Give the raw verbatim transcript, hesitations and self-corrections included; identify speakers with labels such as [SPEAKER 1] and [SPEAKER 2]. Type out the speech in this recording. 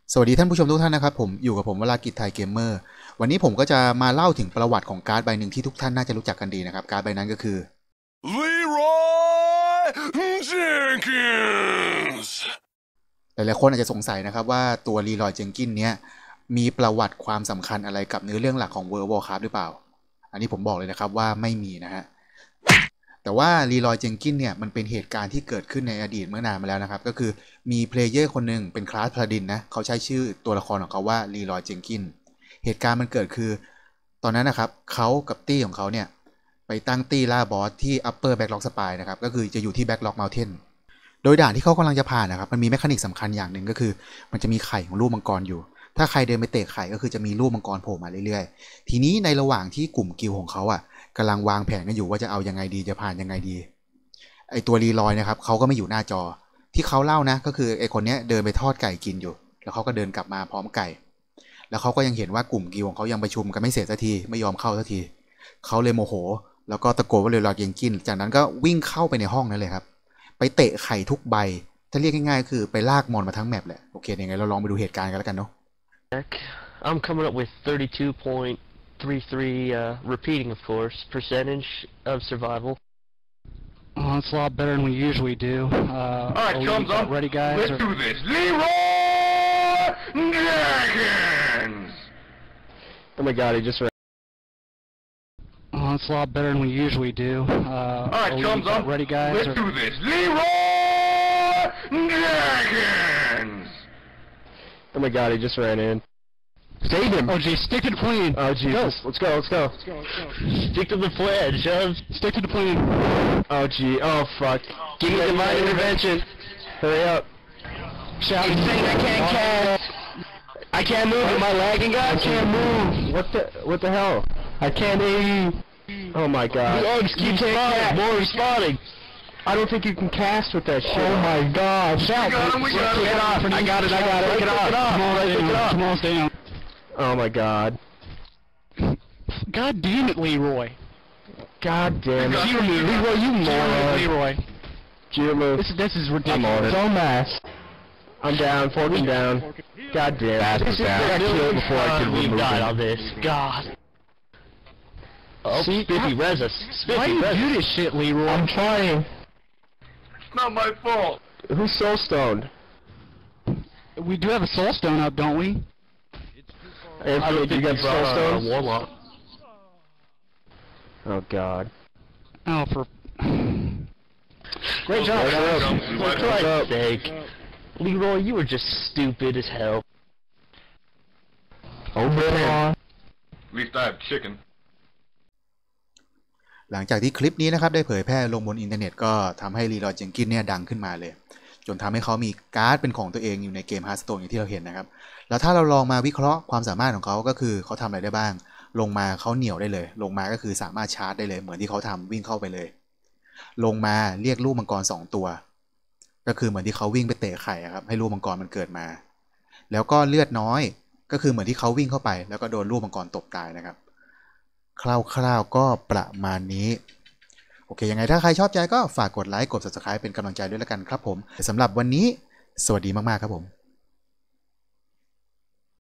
[SPEAKER 1] สวัสดีท่านผู้ชมทุกท่านนะครับผมอยู่กับผมวรากิจไทยเกมเมอร์วันนี้ผมก็จะมาเล่าถึงประวัติของการ์ดใบหนึ่งที่ทุกท่านน่าจะรู้จักกันดีนะครับการ์ดใบนั้นก็คือ
[SPEAKER 2] Leroy Jenkins
[SPEAKER 1] หลายๆคนอาจจะสงสัยนะครับว่าตัวลีรอยเจนกินเนี้ยมีประวัติความสำคัญอะไรกับเนื้อเรื่องหลักของ World of Warcraft หรือเปล่าอันนี้ผมบอกเลยนะครับว่าไม่มีนะฮะแต่ว่าลีรอยเจนกินเนี่ยมันเป็นเหตุการณ์ที่เกิดขึ้นในอดีตเมื่อนานมาแล้วนะครับก็คือมีเพลเยอร์คนหนึ่งเป็นคลาสพลาดินนะเขาใช้ชื่อตัวละครของเขาว่าลีรอยเจนกินเหตุการณ์มันเกิดคือตอนนั้นนะครับเขากับตี้ของเขาเนี่ยไปตั้งตี้ล่าบอสที่ Upper Backlog Spire นะครับก็คือจะอยู่ที่ Backlog Mountain โดยด่านที่เขากำลังจะผ่านนะครับมันมีแมคานิกสำคัญอย่างหนึ่งก็คือมันจะมีไข่ของลูกมังกรอยู่ถ้าใครเดินไปเตะไข่ก็คือจะมีลูกมังกรโผล่มาเรื่อยๆทีนี้ในระหว่างที่กลุ่มกิลของเขาอ่ะกำลังวางแผนกันอยู่ว่าจะเอายังไงดีจะผ่านยังไงดีไอตัวรีลอยนะครับเขาก็ไม่อยู่หน้าจอที่เขาเล่านะก็คือไอคนเนี้ยเดินไปทอดไก่กินอยู่แล้วเขาก็เดินกลับมาพร้อมไก่แล้วเขาก็ยังเห็นว่ากลุ่มกิลของเขายังประชุมกันไม่เสร็จสักทีไม่ยอมเข้าสักทีเขาเลยโมโหแล้วก็ตะโกนว่ารีลอยเย็นกินจากนั้นก็วิ่งเข้าไปในห้องนั้นเลยครับไปเตะไข่ทุกใบถ้าเรียกง่ายๆคือไปลากมอนมาทั้งแมปแหละโอเคยังไงเราลองไปดูเหตุการณ์กันแล้วกันเนาะ
[SPEAKER 3] I'm coming up with thirty-two point three three, uh, repeating, of course, percentage of survival.
[SPEAKER 4] Well, it's a lot better than we usually do. Uh,
[SPEAKER 2] Alright, chums up.
[SPEAKER 4] ready, guys?
[SPEAKER 2] Let's
[SPEAKER 4] or...
[SPEAKER 2] do this. Leroy Jenkins!
[SPEAKER 3] Oh my god, he just ran.
[SPEAKER 4] Well, it's a lot better than we usually do. Uh,
[SPEAKER 2] Alright, chums up.
[SPEAKER 4] ready, guys?
[SPEAKER 2] Let's
[SPEAKER 4] or...
[SPEAKER 2] do this. Leroy Jenkins!
[SPEAKER 3] Oh my god, he just ran in. Save him!
[SPEAKER 4] Oh, geez, stick to the plan.
[SPEAKER 3] Oh Jesus, let's go, let's go.
[SPEAKER 4] Let's go, let's go.
[SPEAKER 3] Stick to the plan, shove.
[SPEAKER 4] Stick to the plan.
[SPEAKER 3] Oh gee, oh fuck. Give me divine intervention. Hurry up.
[SPEAKER 4] Shout.
[SPEAKER 3] He's saying I can't cast. I can't move, am I lagging, guys? I can't move. What the, what the hell? I can't aim. Oh my god. The eggs keep spawning, more respawning. I don't think you can cast with that shit. Oh my god. Shout.
[SPEAKER 2] We got him, we got him.
[SPEAKER 3] Take it off. I got it, I got it. Take it off.
[SPEAKER 4] Come on,
[SPEAKER 3] Take
[SPEAKER 4] stay
[SPEAKER 3] it
[SPEAKER 4] down.
[SPEAKER 3] off.
[SPEAKER 4] Come on, stay down.
[SPEAKER 3] Oh my god.
[SPEAKER 4] God damn it, Leroy.
[SPEAKER 3] God damn it.
[SPEAKER 4] Zero move.
[SPEAKER 3] Leroy, you
[SPEAKER 4] Zero move,
[SPEAKER 3] moron.
[SPEAKER 4] Leroy.
[SPEAKER 3] Zero move.
[SPEAKER 4] This, this is
[SPEAKER 3] I'm
[SPEAKER 4] ridiculous.
[SPEAKER 3] on it. So mass. I'm down, forking down. God damn it.
[SPEAKER 4] This is
[SPEAKER 3] I got killed before I could
[SPEAKER 4] We've
[SPEAKER 3] remove
[SPEAKER 4] died
[SPEAKER 3] him.
[SPEAKER 4] on this. God.
[SPEAKER 3] Oh,
[SPEAKER 4] See,
[SPEAKER 3] Spiffy,
[SPEAKER 4] how-
[SPEAKER 3] res us. Spiffy,
[SPEAKER 4] Why do you
[SPEAKER 3] res
[SPEAKER 4] do
[SPEAKER 3] us.
[SPEAKER 4] this shit, Leroy?
[SPEAKER 3] I'm trying.
[SPEAKER 2] It's not my fault.
[SPEAKER 3] Who's soul stoned?
[SPEAKER 4] We do have a soul stone up, don't we?
[SPEAKER 3] Anthony, do you got soul
[SPEAKER 4] uh,
[SPEAKER 3] stones?
[SPEAKER 4] Warlock.
[SPEAKER 3] Oh god.
[SPEAKER 4] Oh, for...
[SPEAKER 3] Great
[SPEAKER 2] job,
[SPEAKER 3] What's
[SPEAKER 2] guys.
[SPEAKER 3] up?
[SPEAKER 2] We
[SPEAKER 3] For
[SPEAKER 2] went
[SPEAKER 3] Christ's
[SPEAKER 2] up.
[SPEAKER 3] sake. Leroy, you were just stupid as hell. Over
[SPEAKER 2] At least I have chicken.
[SPEAKER 1] หลังจากที่คลิปนี้นะครับได้เผยแพร่ลงบนอินเทอร์เน็ตก็ทำให้ลีรอยเจนกินเนี่ยดังขึ้นมาเลยจนทำให้เขามีการ์ดเป็นของตัวเองอยู่ในเกม Hearthstone อย่างที่เราเห็นนะครับแล้วถ้าเราลองมาวิเคราะห์ความสามารถของเขาก็คือเขาทำอะไรได้บ้างลงมาเขาเหนี่ยวได้เลยลงมาก็คือสามารถชาร์จได้เลยเหมือนที่เขาทำวิ่งเข้าไปเลยลงมาเรียกลูกมังกรสองตัวก็คือเหมือนที่เขาวิ่งไปเตะไข่ครับให้ลูกมังกรมันเกิดมาแล้วก็เลือดน้อยก็คือเหมือนที่เขาวิ่งเข้าไปแล้วก็โดนลูกมังกรตบตายนะครับคร่าวๆก็ประมาณนี้โอเคยังไงถ้าใครชอบใจก็ฝากกดไลค์กด ซับสไครบ์ เป็นกำลังใจด้วยแล้วกันครับผมสำหรับวันนี้สวัสดีมากๆครับผม